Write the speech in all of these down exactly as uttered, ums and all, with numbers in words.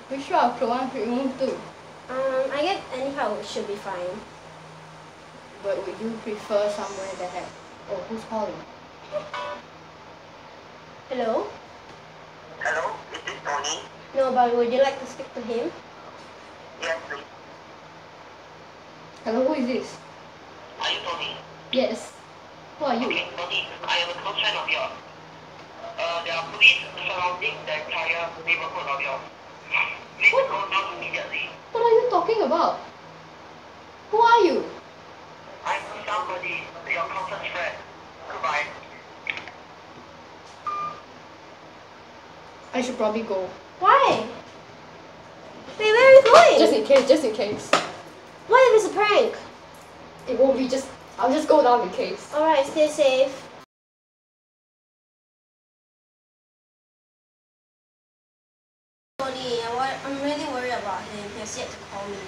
Which part of Cloan should you move to? Um, I guess anyhow should be fine. But would you prefer somewhere that has... Oh, who's calling? Hello? Hello, is this Tony? No, but would you like to speak to him? Yes, please. Hello, who is this? Are you Tony? Yes. Who are you? Okay, Tony, I am a close friend of yours. Uh, there are police surrounding the entire neighborhood of yours. Please What? go down immediately. What are you talking about? Who are you? I'm somebody, your closest friend. Goodbye. I should probably go. Why? Wait, where are you going? Just in case, just in case. What if it's a prank? It won't be just... I'll just go down in case. Alright, stay safe. Tony, I'm really worried about him. He has yet to call me.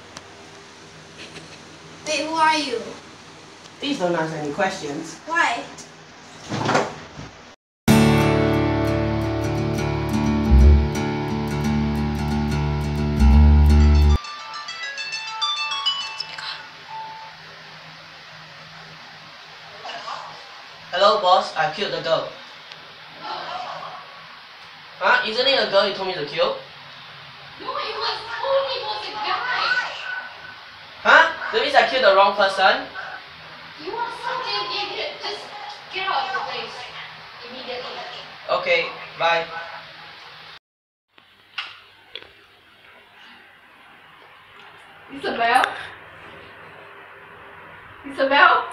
Wait, who are you? Please don't ask any questions. Why? Hello, boss. I killed the girl. Huh? Isn't it a girl you told me to kill? No, it was Tony, it was a guy. Huh? That means I killed the wrong person? You are such an idiot. Just get out of the place immediately. Okay, bye. Isabel? Isabel?